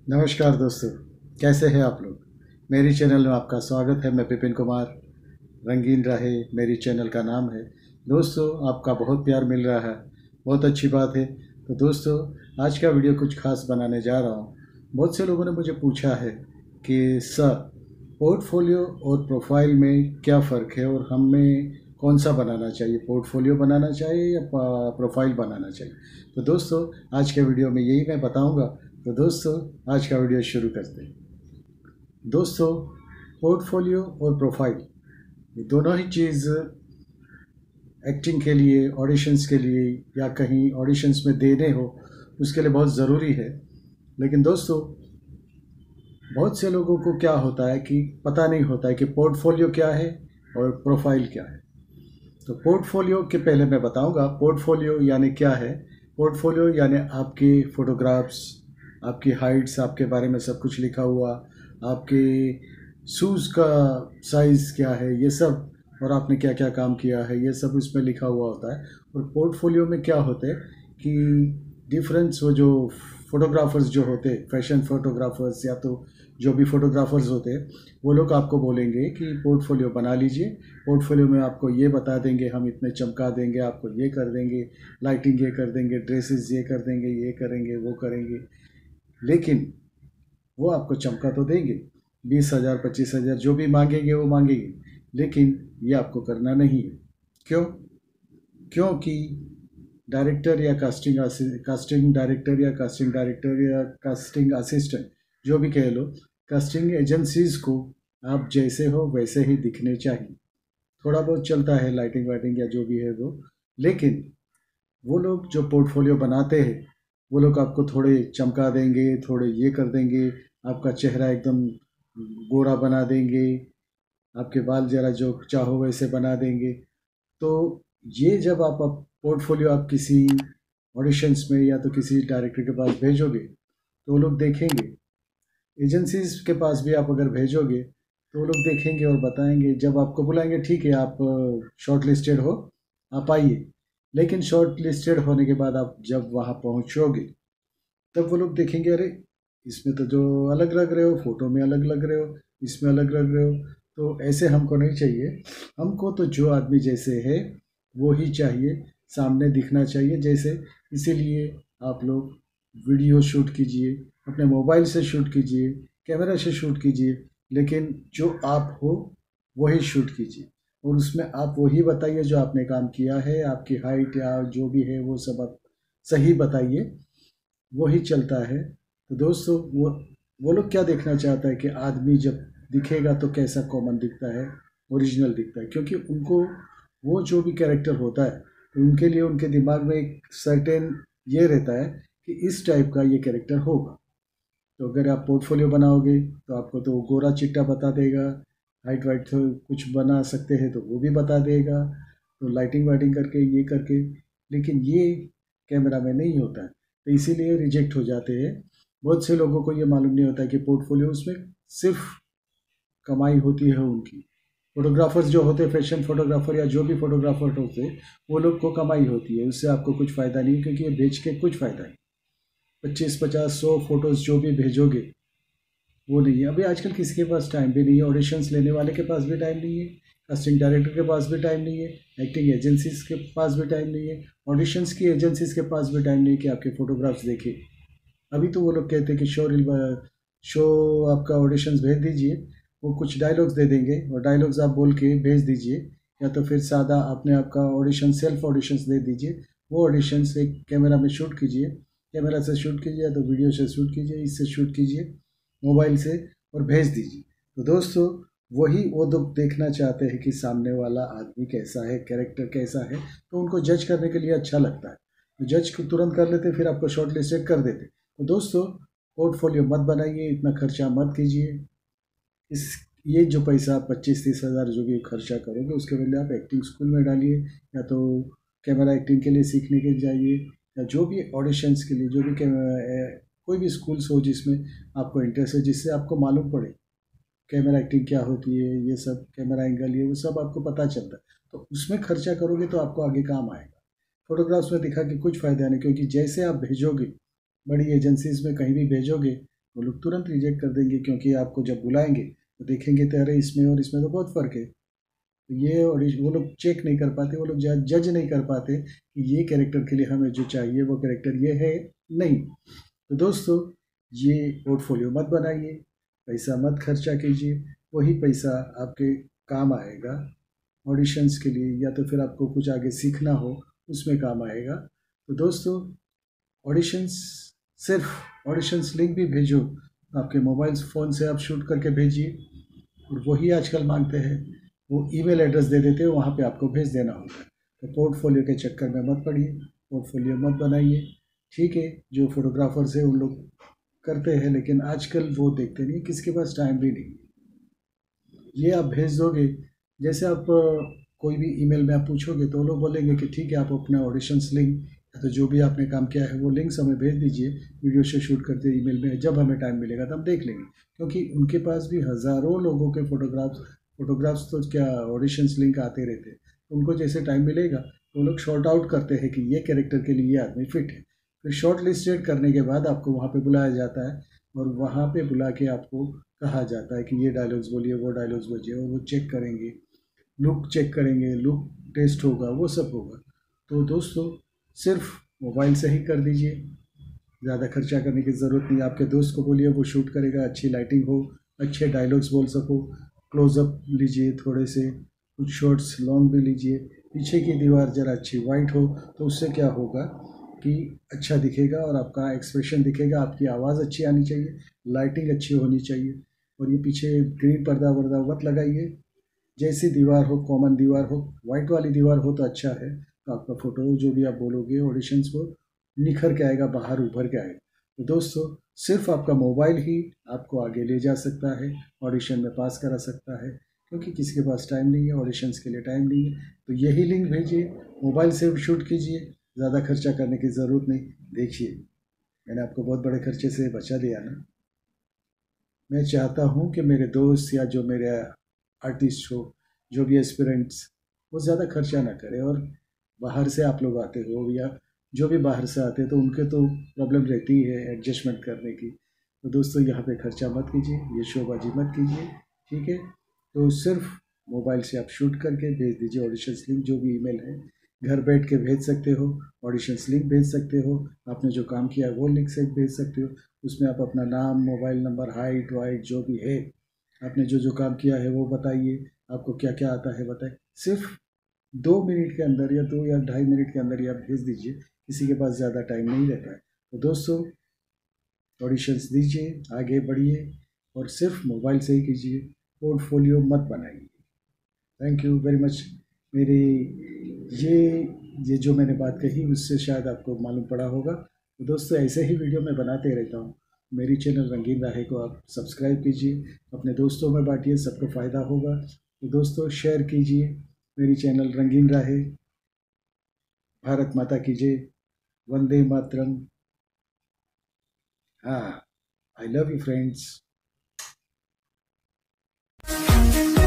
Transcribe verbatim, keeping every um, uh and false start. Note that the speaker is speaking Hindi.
नमस्कार दोस्तों, कैसे हैं आप लोग। मेरी चैनल में आपका स्वागत है। मैं विपिन कुमार। रंगीन रहे मेरी चैनल का नाम है। दोस्तों, आपका बहुत प्यार मिल रहा है, बहुत अच्छी बात है। तो दोस्तों, आज का वीडियो कुछ खास बनाने जा रहा हूँ। बहुत से लोगों ने मुझे पूछा है कि सर, पोर्टफोलियो और प्रोफाइल में क्या फ़र्क है और हमें कौन सा बनाना चाहिए, पोर्टफोलियो बनाना चाहिए या प्रोफाइल बनाना चाहिए। तो दोस्तों, आज के वीडियो में यही मैं बताऊंगा। तो दोस्तों, आज का वीडियो शुरू करते हैं। दोस्तों, पोर्टफोलियो और प्रोफाइल ये दोनों ही चीज़ एक्टिंग के लिए, ऑडिशंस के लिए या कहीं ऑडिशंस में देने हो उसके लिए बहुत ज़रूरी है। लेकिन दोस्तों, बहुत से लोगों को क्या होता है कि पता नहीं होता है कि पोर्टफोलियो क्या है और प्रोफाइल क्या है। तो पोर्टफोलियो के पहले मैं बताऊंगा पोर्टफोलियो यानी क्या है। पोर्टफोलियो यानी आपके फोटोग्राफ्स, आपकी हाइट्स, आपके बारे में सब कुछ लिखा हुआ, आपके शूज़ का साइज़ क्या है ये सब, और आपने क्या क्या काम किया है ये सब उसमें लिखा हुआ होता है। और पोर्टफोलियो में क्या होता है कि डिफरेंस, वो जो फोटोग्राफर्स जो होते हैं, फैशन फोटोग्राफर्स या तो जो भी फोटोग्राफर्स होते हैं, वो लोग आपको बोलेंगे कि पोर्टफोलियो बना लीजिए। पोर्टफोलियो में आपको ये बता देंगे, हम इतने चमका देंगे, आपको ये कर देंगे, लाइटिंग ये कर देंगे, ड्रेसेस ये कर देंगे, ये करेंगे, वो करेंगे। लेकिन वो आपको चमका तो देंगे, बीस हज़ार पच्चीस हज़ार जो भी मांगेंगे वो मांगेंगे, लेकिन ये आपको करना नहीं है। क्यों? क्योंकि डायरेक्टर या कास्टिंग कास्टिंग डायरेक्टर या कास्टिंग डायरेक्टर या कास्टिंग असिस्टेंट, जो भी कह लो, कास्टिंग एजेंसीज को आप जैसे हो वैसे ही दिखने चाहिए। थोड़ा बहुत चलता है लाइटिंग वाइटिंग या जो भी है वो, लेकिन वो लोग जो पोर्टफोलियो बनाते हैं वो लोग आपको थोड़े चमका देंगे, थोड़े ये कर देंगे, आपका चेहरा एकदम गोरा बना देंगे, आपके बाल जरा जो चाहो वैसे बना देंगे। तो ये जब आप पोर्टफोलियो आप किसी ऑडिशंस में या तो किसी डायरेक्टर के पास भेजोगे तो वो लोग देखेंगे। एजेंसीज के पास भी आप अगर भेजोगे तो वो लोग देखेंगे और बताएंगे, जब आपको बुलाएंगे ठीक है आप शॉर्ट लिस्टेड हो, आप आइए। लेकिन शॉर्ट लिस्टेड होने के बाद आप जब वहाँ पहुँचोगे तब वो लोग देखेंगे, अरे इसमें तो जो अलग लग रहे हो, फोटो में अलग लग रहे हो, इसमें अलग लग रहे हो। तो ऐसे हमको नहीं चाहिए। हमको तो जो आदमी जैसे है वो ही चाहिए, सामने दिखना चाहिए जैसे। इसीलिए आप लोग वीडियो शूट कीजिए, अपने मोबाइल से शूट कीजिए, कैमरा से शूट कीजिए, लेकिन जो आप हो वही शूट कीजिए। और उसमें आप वही बताइए जो आपने काम किया है, आपकी हाइट या जो भी है वो सब आप सही बताइए, वही चलता है। तो दोस्तों, वो वो लोग क्या देखना चाहता है कि आदमी जब दिखेगा तो कैसा कॉमन दिखता है, ओरिजिनल दिखता है। क्योंकि उनको वो जो भी कैरेक्टर होता है तो उनके लिए उनके दिमाग में एक सर्टेन ये रहता है कि इस टाइप का ये कैरेक्टर होगा। तो अगर आप पोर्टफोलियो बनाओगे तो आपको तो गोरा चिट्टा बता देगा, हाइट वाइट तो कुछ बना सकते हैं तो वो भी बता देगा, तो लाइटिंग वाइटिंग करके ये करके। लेकिन ये कैमरा में नहीं होता है, तो इसीलिए रिजेक्ट हो जाते हैं। बहुत से लोगों को ये मालूम नहीं होता है कि पोर्टफोलियो उसमें सिर्फ कमाई होती है उनकी। फोटोग्राफर्स जो होते हैं, फैशन फोटोग्राफर या जो भी फोटोग्राफर होते हैं, वो लोग को कमाई होती है, उससे आपको कुछ फ़ायदा नहीं है, क्योंकि ये बेच के कुछ फ़ायदा नहीं। पच्चीस पचास सौ फोटोज़ जो भी भेजोगे वो नहीं है। अभी आजकल किसी के पास टाइम भी नहीं है, ऑडिशंस लेने वाले के पास भी टाइम नहीं है, कास्टिंग डायरेक्टर के पास भी टाइम नहीं है, एक्टिंग एजेंसीज के पास भी टाइम नहीं है, ऑडिशंस की एजेंसीज के पास भी टाइम नहीं है कि आपके फोटोग्राफ्स देखे। अभी तो वो लोग कहते हैं कि शो रील शो आपका ऑडिशंस भेज दीजिए, वो कुछ डायलॉग्स दे देंगे और डायलॉग्स आप बोल के भेज दीजिए, या तो फिर सादा अपने आपका ऑडिशन, सेल्फ ऑडिशंस दे दीजिए। वो ऑडिशंस एक कैमरा में शूट कीजिए, कैमरा से शूट कीजिए या तो वीडियो से शूट कीजिए, इससे शूट कीजिए मोबाइल से और भेज दीजिए। तो दोस्तों, वही वो लोग देखना चाहते हैं कि सामने वाला आदमी कैसा है, कैरेक्टर कैसा है, तो उनको जज करने के लिए अच्छा लगता है। तो जज को तुरंत कर लेते, फिर आपको शॉर्ट लिस्टेड कर देते। तो दोस्तों, पोर्टफोलियो मत बनाइए, इतना खर्चा मत कीजिए। इस ये जो पैसा पच्चीस तीस हज़ार जो भी खर्चा करोगे उसके बदले आप एक्टिंग स्कूल में डालिए, या तो कैमरा एक्टिंग के लिए सीखने के लिए जाइए, या जो भी ऑडिशंस के लिए जो भी कैम- कोई भी स्कूल्स हो जिसमें आपको इंटरेस्ट है, जिससे आपको मालूम पड़े कैमरा एक्टिंग क्या होती है, ये सब कैमरा एंगल ये वो सब आपको पता चलता है। तो उसमें खर्चा करोगे तो आपको आगे काम आएगा। फोटोग्राफ्स में दिखा के कुछ फ़ायदा नहीं, क्योंकि जैसे आप भेजोगे बड़ी एजेंसीज में कहीं भी भेजोगे वो लोग तुरंत रिजेक्ट कर देंगे, क्योंकि आपको जब बुलाएंगे तो देखेंगे तो अरे इसमें और इसमें तो बहुत फ़र्क है। तो ये ऑडिशन वो लोग चेक नहीं कर पाते, वो लोग जज नहीं कर पाते कि ये कैरेक्टर के लिए हमें जो चाहिए वो कैरेक्टर ये है नहीं। तो दोस्तों, ये पोर्टफोलियो मत बनाइए, पैसा मत खर्चा कीजिए, वही पैसा आपके काम आएगा ऑडिशंस के लिए, या तो फिर आपको कुछ आगे सीखना हो उसमें काम आएगा। तो दोस्तों, ऑडिशंस सिर्फ ऑडिशंस लिंक भी भेजो, आपके मोबाइल फ़ोन से आप शूट करके भेजिए, और वही आजकल मांगते हैं, वो ईमेल एड्रेस दे देते हो, वहाँ पे आपको भेज देना होगा। तो पोर्टफोलियो के चक्कर में मत पड़िए, पोर्टफोलियो मत बनाइए। ठीक है, जो फोटोग्राफर्स हैं उन लोग करते हैं, लेकिन आजकल वो देखते नहीं, किसके पास टाइम भी नहीं। ये आप भेज दोगे, जैसे आप कोई भी ईमेल में आप पूछोगे तो वो लोग बोलेंगे कि ठीक है, आप अपना ऑडिशंस लिंक या तो जो भी आपने काम किया है वो लिंक्स हमें भेज दीजिए, वीडियो से शूट करते ईमेल में, जब हमें टाइम मिलेगा तब देख लेंगे। क्योंकि उनके पास भी हज़ारों लोगों के फोटोग्राफ्स फोटोग्राफ्स तो क्या ऑडिशंस लिंक आते रहते हैं, उनको जैसे टाइम मिलेगा तो वो लोग शॉर्ट आउट करते हैं कि ये कैरेक्टर के लिए ये आदमी फिट है। फिर शॉर्ट लिस्टेड करने के बाद आपको वहाँ पर बुलाया जाता है, और वहाँ पे बुला के आपको कहा जाता है कि ये डायलॉग्स बोलिए, वो डायलॉग्स बोलिए, और वो चेक करेंगे, लुक चेक करेंगे, लुक टेस्ट होगा, वो सब होगा। तो दोस्तों, सिर्फ मोबाइल से ही कर दीजिए, ज़्यादा खर्चा करने की ज़रूरत नहीं। आपके दोस्त को बोलिए, वो शूट करेगा, अच्छी लाइटिंग हो, अच्छे डायलॉग्स बोल सको, क्लोज़अप लीजिए, थोड़े से कुछ शॉट्स लॉन्ग भी लीजिए, पीछे की दीवार ज़रा अच्छी वाइट हो, तो उससे क्या होगा कि अच्छा दिखेगा, और आपका एक्सप्रेशन दिखेगा, आपकी आवाज़ अच्छी आनी चाहिए, लाइटिंग अच्छी होनी चाहिए। और ये पीछे ग्रीन पर्दा वर्दा मत लगाइए, जैसी दीवार हो, कॉमन दीवार हो, वाइट वाली दीवार हो तो अच्छा है, तो आपका फ़ोटो जो भी आप बोलोगे ऑडिशंस को निखर के आएगा, बाहर उभर के आएगा। तो दोस्तों, सिर्फ आपका मोबाइल ही आपको आगे ले जा सकता है, ऑडिशन में पास करा सकता है, क्योंकि किसी के पास टाइम नहीं है, ऑडिशंस के लिए टाइम नहीं है। तो यही लिंक भेजिए, मोबाइल से शूट कीजिए, ज़्यादा खर्चा करने की ज़रूरत नहीं। देखिए, मैंने आपको बहुत बड़े खर्चे से बचा दिया ना। मैं चाहता हूँ कि मेरे दोस्त या जो मेरे आर्टिस्ट हो, जो भी एस्पिरेंट्स, वो ज़्यादा खर्चा ना करें। और बाहर से आप लोग आते हो या जो भी बाहर से आते हैं, तो उनके तो प्रॉब्लम रहती ही है एडजस्टमेंट करने की। तो दोस्तों, यहाँ पे खर्चा मत कीजिए, ये शोबाजी मत कीजिए, ठीक है। तो सिर्फ मोबाइल से आप शूट करके भेज दीजिए ऑडिशंस लिंक, जो भी ईमेल है, घर बैठ के भेज सकते हो, ऑडिशंस लिंक भेज सकते हो, आपने जो काम किया है वो लिंक से भेज सकते हो। उसमें आप अपना नाम, मोबाइल नंबर, हाइट वाइट जो भी है, आपने जो जो काम किया है वो बताइए, आपको क्या क्या आता है बताइए। सिर्फ दो मिनट के अंदर या दो या ढाई मिनट के अंदर ही आप भेज दीजिए, किसी के पास ज़्यादा टाइम नहीं रहता है। तो दोस्तों, ऑडिशंस दीजिए, आगे बढ़िए, और सिर्फ मोबाइल से ही कीजिए, पोर्टफोलियो मत बनाइए। Thank you very much. मेरी ये ये जो मैंने बात कही उससे शायद आपको मालूम पड़ा होगा। तो दोस्तों, ऐसे ही वीडियो मैं बनाते रहता हूँ। मेरी चैनल रंगीन राहे को आप सब्सक्राइब कीजिए, अपने दोस्तों में बांटिए, सबको फ़ायदा होगा। तो दोस्तों, शेयर कीजिए मेरी चैनल रंगीन राहे। भारत माता की जय, वंदे मातरम। हाँ, आई लव यू फ्रेंड्स।